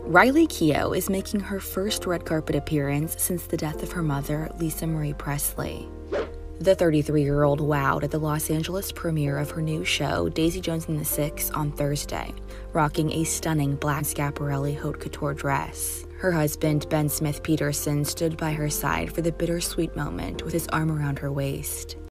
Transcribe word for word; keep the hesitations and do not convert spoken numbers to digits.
Riley Keough is making her first red carpet appearance since the death of her mother, Lisa Marie Presley. The thirty-three-year-old wowed at the Los Angeles premiere of her new show, Daisy Jones and the Six, on Thursday, rocking a stunning black Schiaparelli Haute Couture dress. Her husband, Ben Smith-Petersen, stood by her side for the bittersweet moment with his arm around her waist.